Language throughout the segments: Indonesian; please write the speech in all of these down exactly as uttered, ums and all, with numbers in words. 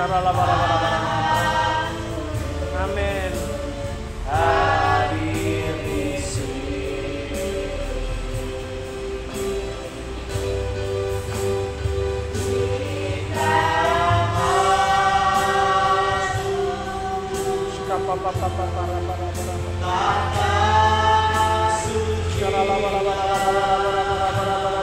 Amin. Hadir di sini. Kita masuk. Sikapa papa papa para para para. Tanah suci. Para para para para para para para para.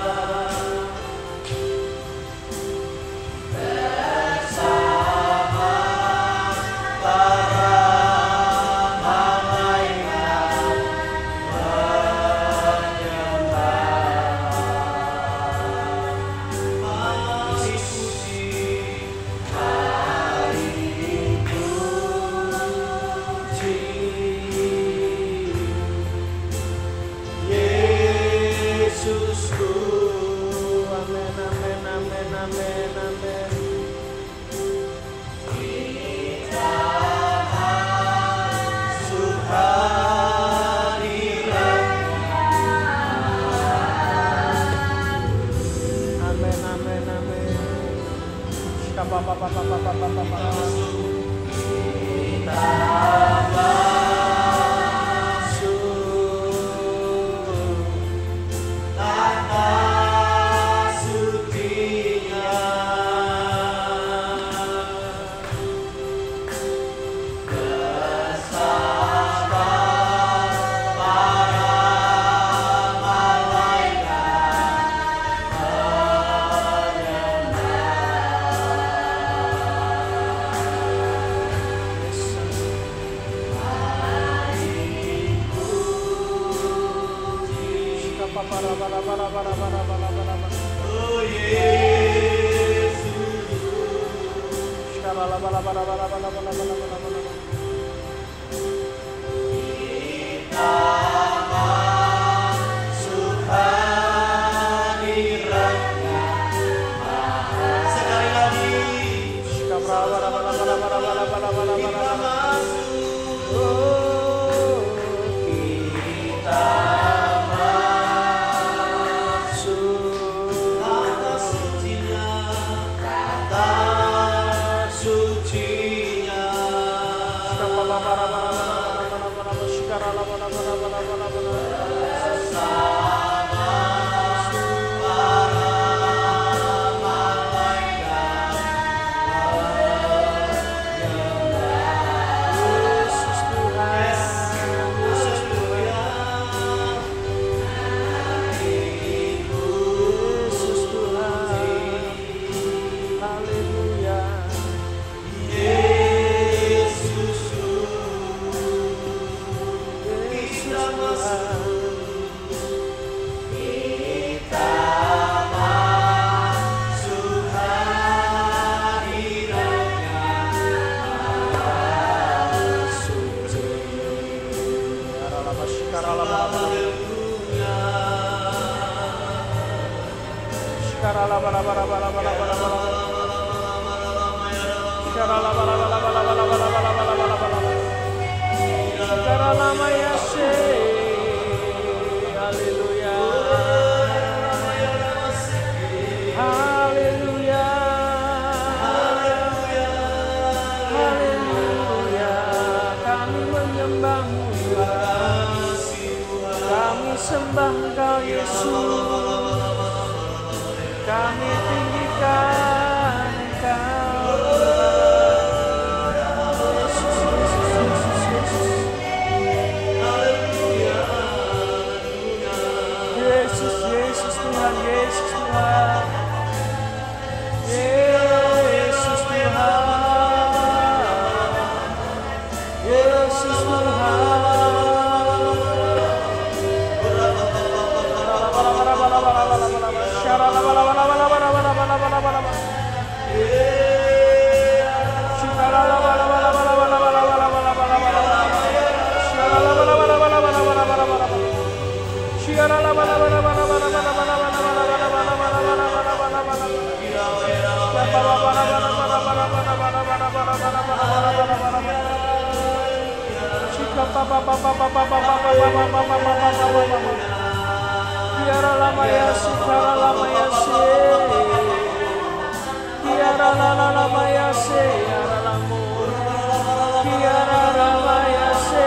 Tiara la la la maya se aralamur kiara ramaya se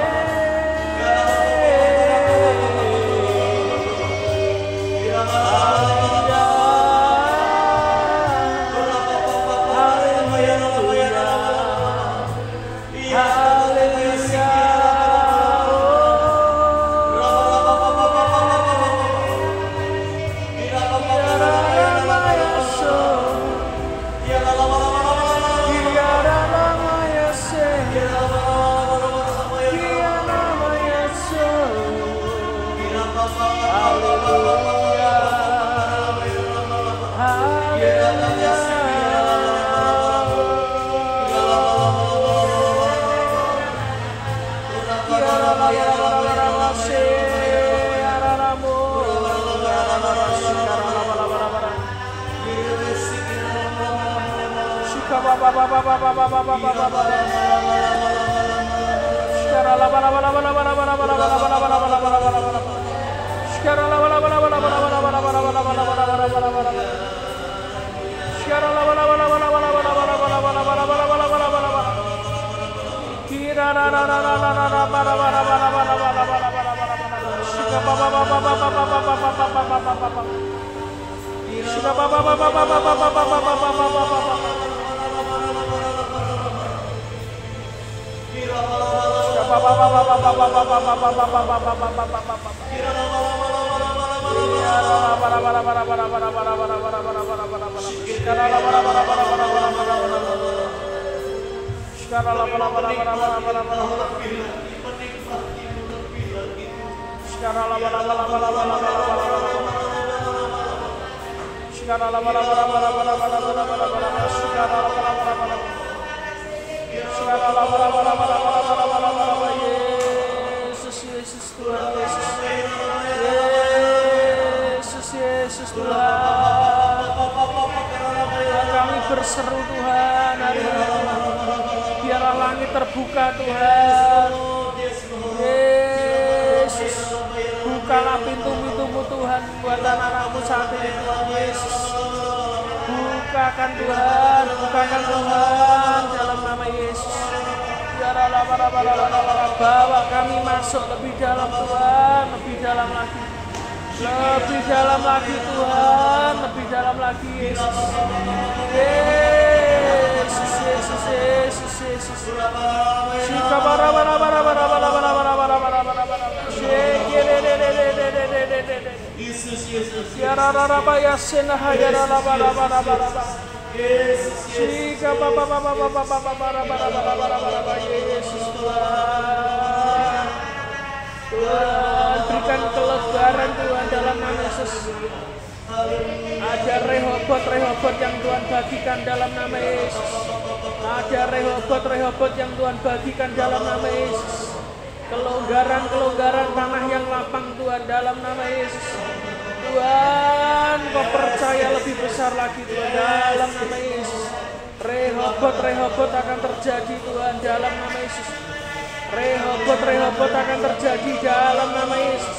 Berseru Tuhan hari ini, biarlah langit terbuka Tuhan. Yesus, bukalah pintu-pintumu Tuhan buat anak-anakmu saat ini Tuhan Yesus. Bukakan Tuhan, bukakan Tuhan dalam nama Yesus. Biarlah bawa kami masuk lebih dalam Tuhan, lebih dalam lagi. Lebih dalam lagi Tuhan, lebih dalam lagi Yesus. Yesus, Yesus, Yesus, Yesus. Shika bara bara bara bara bara bara bara bara bara bara bara. Shike de de de de de de de de de. Yesus, Yesus. Ya ra ra ra ba ya sena ha ya ra ra ba ra ba ra ba ra ba. Yesus, Shika ba ba ba ba ba ba ba ba bara bara bara bara bara bara. Yesus Tuhan. Tuhan berikan kelegaran Tuhan dalam nama Yesus. Ada rehobot-rehobot yang Tuhan bagikan dalam nama Yesus. Ada rehobot-rehobot yang Tuhan bagikan dalam nama Yesus. Kelonggaran-kelonggaran tanah yang lapang Tuhan dalam nama Yesus. Tuhan, Kau percaya lebih besar lagi Tuhan dalam nama Yesus. Rehobot-rehobot akan terjadi Tuhan dalam nama Yesus. Rehobot-rehobot akan terjadi dalam nama Yesus.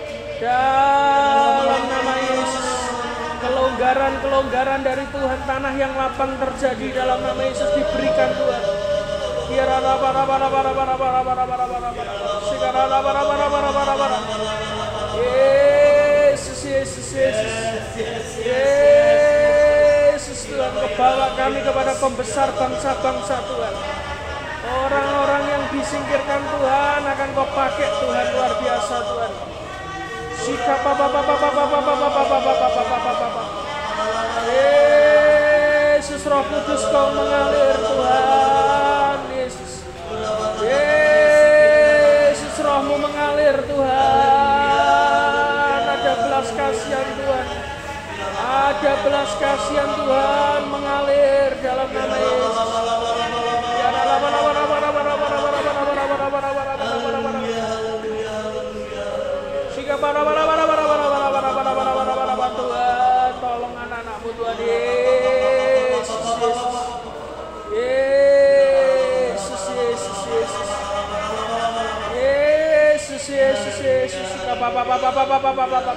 Dalam nama Yesus. Kelonggaran-kelonggaran dari Tuhan, tanah yang lapang terjadi dalam nama Yesus diberikan Tuhan. Yesus, Yesus, Yesus. Yesus Tuhan, kebawa kami kepada pembesar bangsa-bangsa Tuhan. Orang-orang yang disingkirkan Tuhan akan Kau pakai Tuhan, luar biasa Tuhan. Shika papa papa papa papa papa papa papa. Yesus, Roh Kudus Kau mengalir Tuhan. Yesus. Yesus, Roh-Mu mengalir Tuhan. Ada belas kasihan Tuhan. Ada belas kasihan Tuhan mengalir dalam nama Yesus. Tuhan, tolong anak-anakmu Tuhan Yesus, Yesus, Yesus, Yesus, Yesus, Yesus, Yesus, Yesus, Papa, Papa, Papa, Papa, Papa, Papa,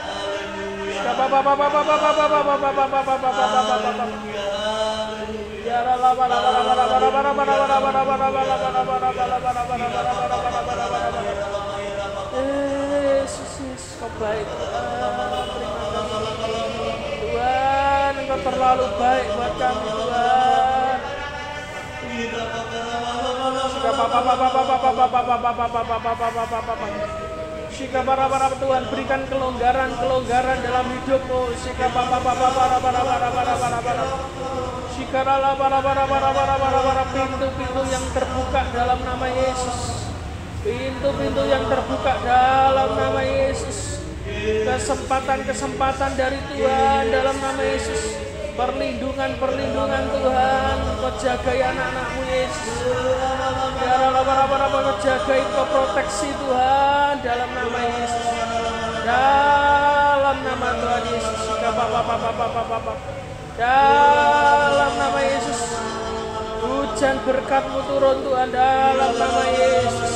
Papa, Papa, Papa, Papa, Papa, Papa, Papa, Papa, Papa, Papa, Yesus, Kau baik Tuhan, Engkau terlalu baik buat kami Tuhan. Tuhan berikan kelonggaran-kelonggaran dalam hidupmu. Pintu-pintu yang terbuka dalam nama Yesus. Pintu-pintu yang terbuka dalam nama Yesus. Kesempatan-kesempatan dari Tuhan dalam nama Yesus. Perlindungan-perlindungan Tuhan. Kau jagai anak-anakmu Yesus. Kau jagai, Kau proteksi Tuhan dalam nama Yesus. Dalam nama Tuhan Yesus. Dalam nama Yesus. Hujan berkat-Mu turun Tuhan dalam nama Yesus.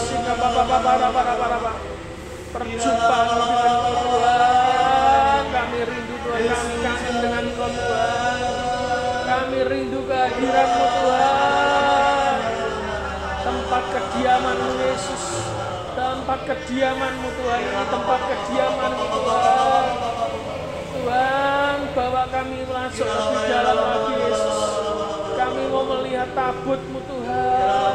Perjumpaan dengan Tuhan. Kami rindu Tuhan, kami kangen dengan Engkau Tuhan. Kami rindu kehadiran-Mu Tuhan. Tempat kediaman-Mu Yesus. Tempat kediaman-Mu Tuhan. Ini tempat kediaman-Mu Tuhan. Tuhan, bawa kami masuk lebih dalam lagi Yesus. Kami mau melihat tabut-Mu Tuhan.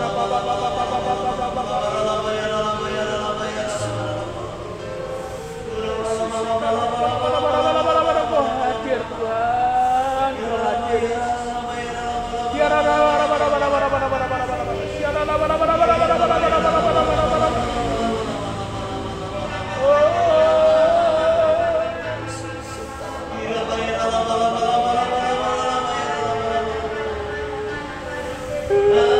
Kau hadir Tuhan, Kau hadir. Oh,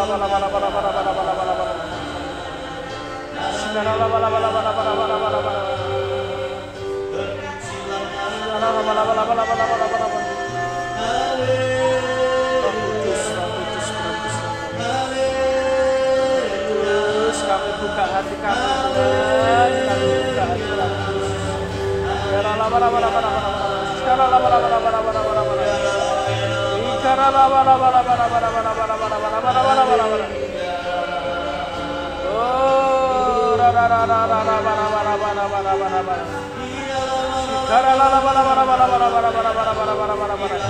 Kami buka hati kami Tuhan, kami buka hati kami. Sekarang lama lama lama lama lama. Sekarang lama lama lama lama lama lama. Sekarang lama lama lama lama lama lama lama lama lama lama lama lama. Oh, ra ra ra ra ra ra ra ra ra ra ra ra ra ra. Sekarang lama lama lama lama lama lama lama lama lama lama lama lama.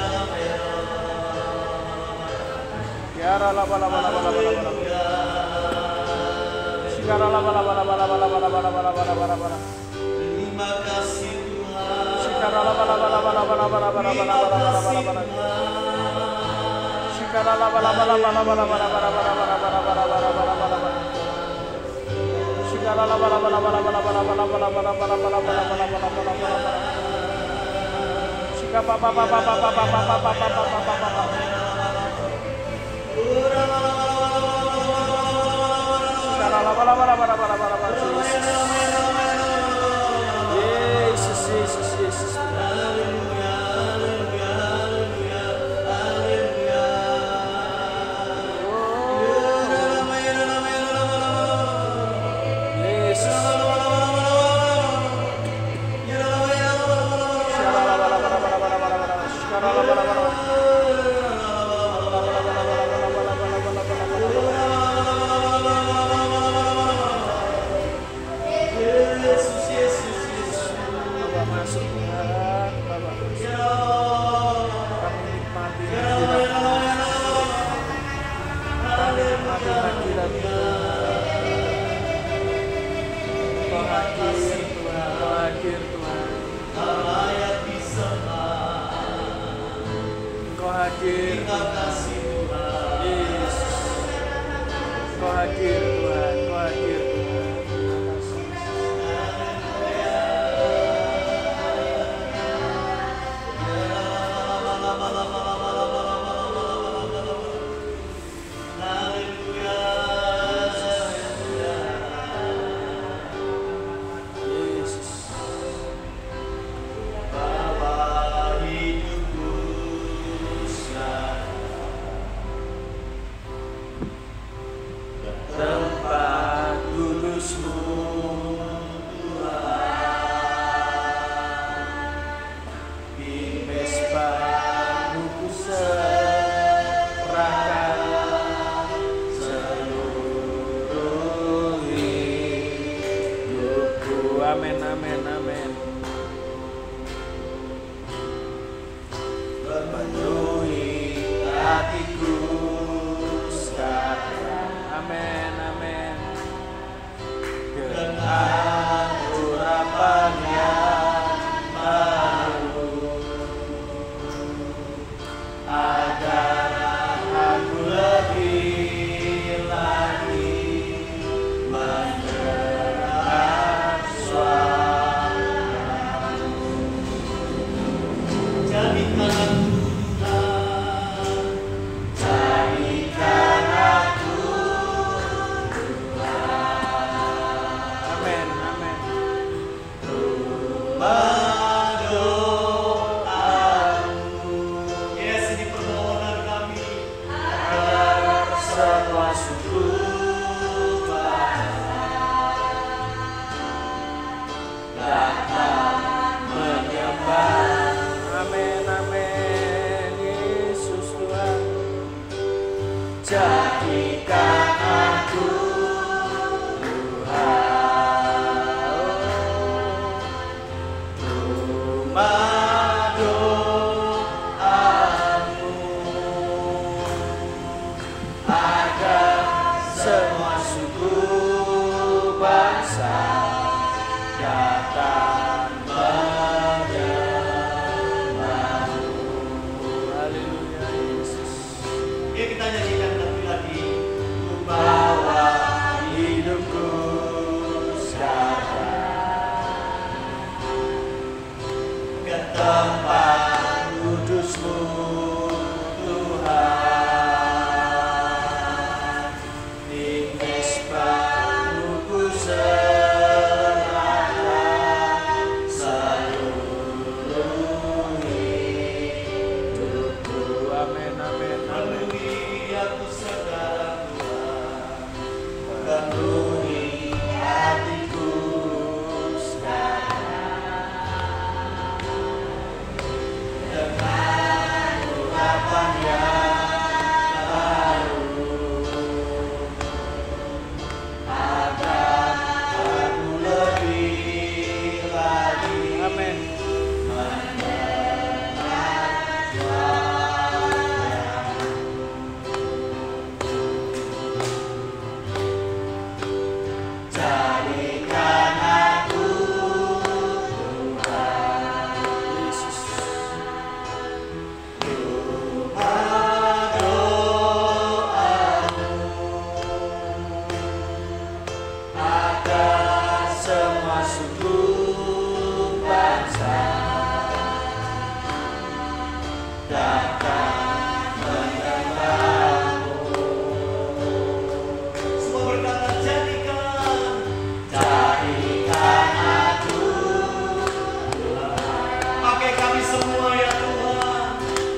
Sekarang lama lama lama lama lama. Sekarang lama lama lama lama lama lama lama lama lama lama. Terima kasih Tuhan. Sekarang lama lama lama lama lama lama lama lama lama lama. Sekarang lama lama lama lama lama lama lama lama lama lama lama lama. Sekarang lama lama lama lama lama lama lama lama lama lama lama lama lama lama lama. Sekarang papa papa papa papa papa papa papa papa. Yesus, Yesus, Yesus. Kita nyanyikan satu lagi. semua ya Tuhan.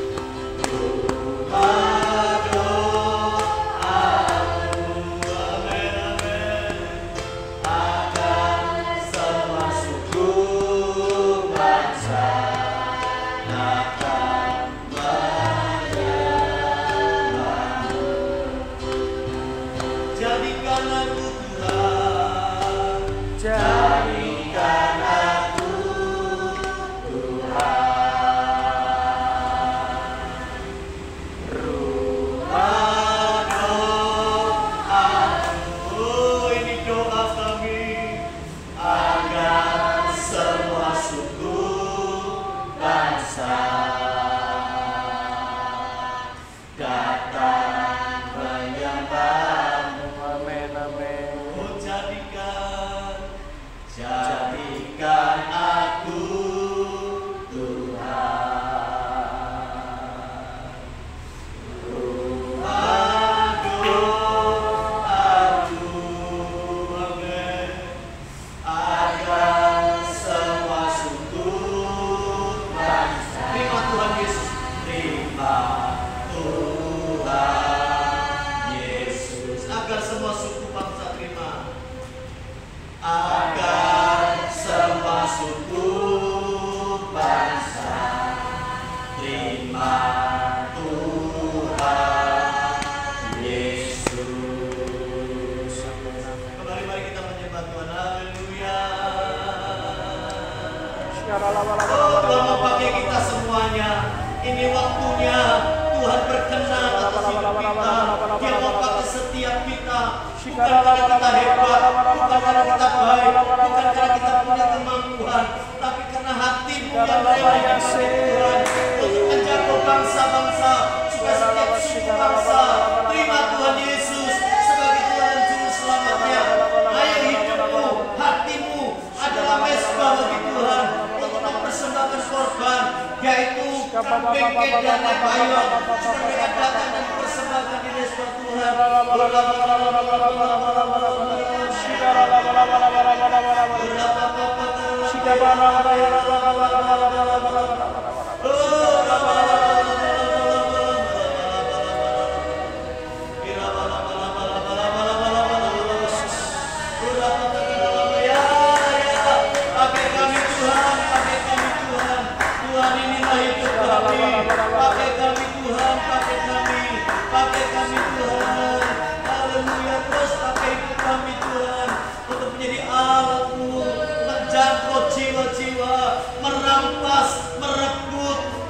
Tuhan mau pakai kita semuanya. Ini waktunya Tuhan berkenan atas hidup kita. Dia mau pakai setiap kita. Bukan karena kita hebat, bukan karena kita baik, bukan karena kita punya kemampuan, tapi karena hatimu yang rela Tuhan untuk menjaga bangsa-bangsa, supaya setiap suku bangsa terima Tuhan Yesus sebagai Tuhan dan Juru Selamatnya. Ayo hidupmu, hatimu adalah mesbah bagi Tuhan untuk mempersembahkan korban, yaitu kambing dan bayam, supaya mereka datang dan mempersembahkan di mesbah Tuhan. Pakai kami Tuhan, pakai kami, pakai kami Tuhan, haleluya. Terus pakai hidup kami Tuhan untuk menjadi alat-Mu, menjangkau jiwa-jiwa, merampas, merebut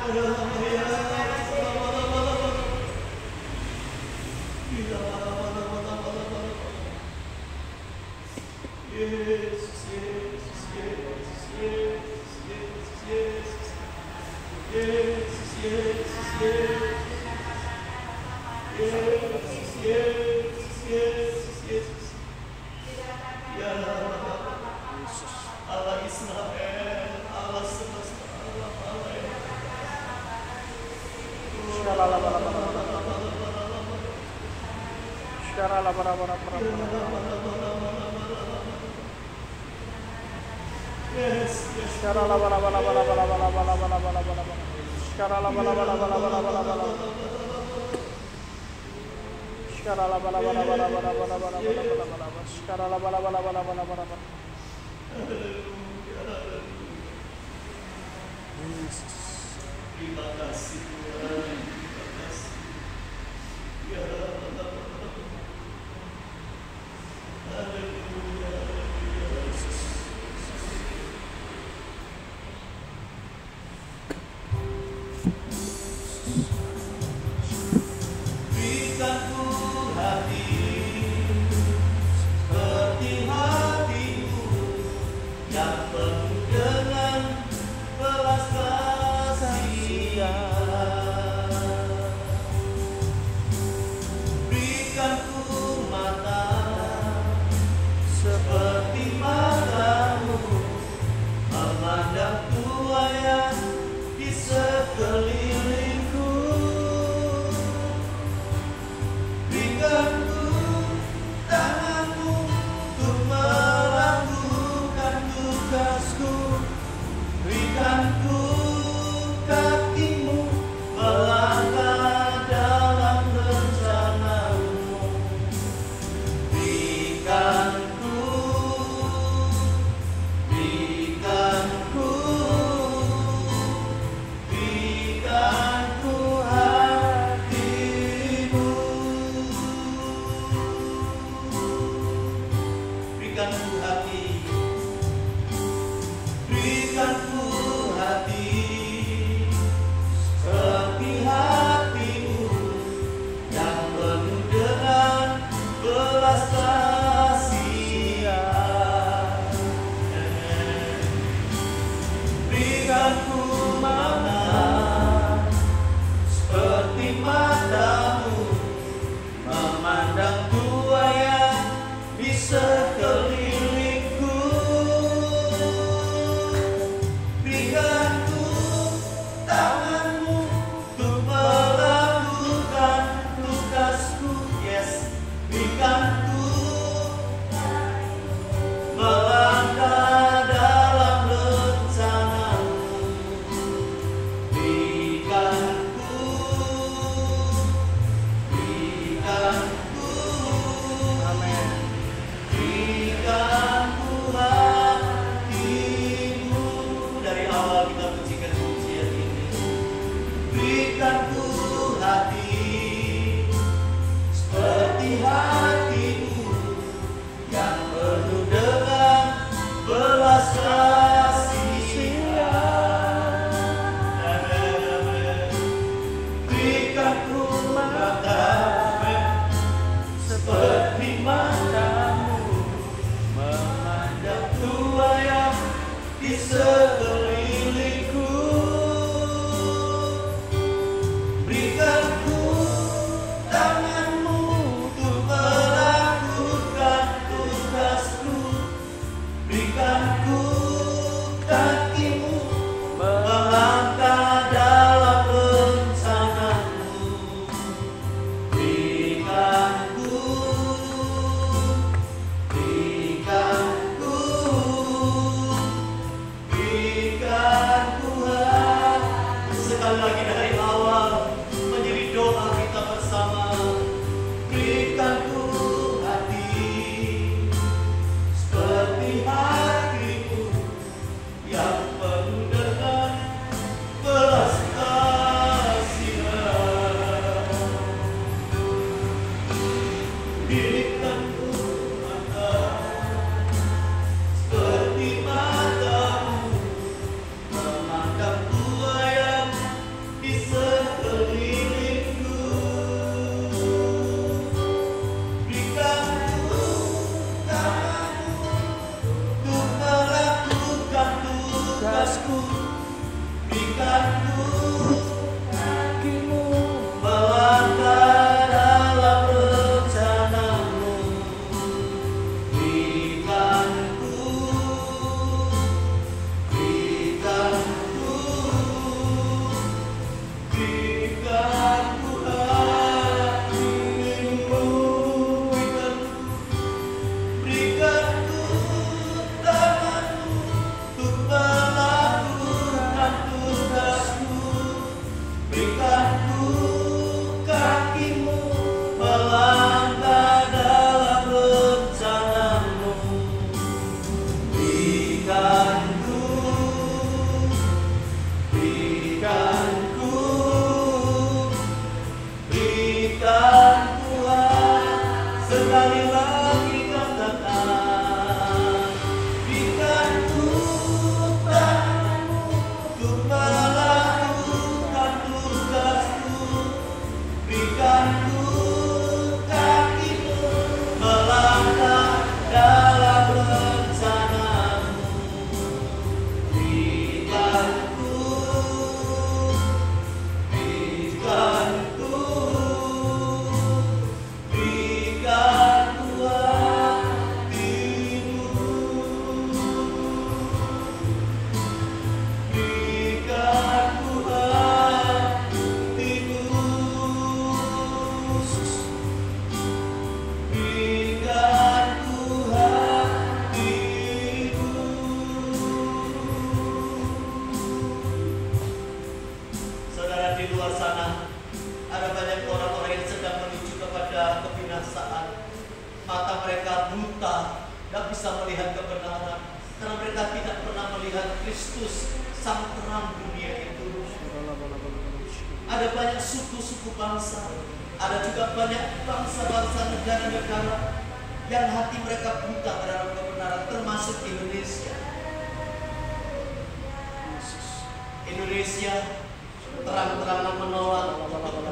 Terima kasih Tuhan. Terima kasih. Ya Haleluya. Berikan ku hati seperti hatimu yang penuh dengan belas kasihan. Berikan ku mata seperti matamu, memandang tuayan di sekelilingku. Berikan ku tanganmu untuk melakukan tugasku. Berikan ku kakimu melangkah dalam rencanamu. Berikan ku, berikan ku, berikan ku hatimu. Berikan ku hati, berikan ku hati seperti hatimu yang penuh dengan belas kasihan. Berikan ku mata seperti matamu, memandang tuayan di sekelilingku. Berikan ku tanganmu untuk melakukan tugasku. Yes, berikan ku melangkah dalam rencanamu. Berikan ku, berikan ku, amin. Berikan ku hatimu. Dari awal kita pujikan pujian ini. Berikan ku hati seperti hatimu yang penuh dengan belas kasihan. Berikan ku mata seperti matamu, memandang tuayan di sekelilingku. Berikan ku tanganmu untuk luar sana ada banyak orang-orang yang sedang menuju kepada kebinasaan. Mata mereka buta, tidak bisa melihat kebenaran karena mereka tidak pernah melihat Kristus, sang terang dunia itu. Ada banyak suku-suku bangsa, ada juga banyak bangsa-bangsa, negara-negara yang hati mereka buta terhadap kebenaran, termasuk Indonesia. Indonesia terang-terangan menolak untuk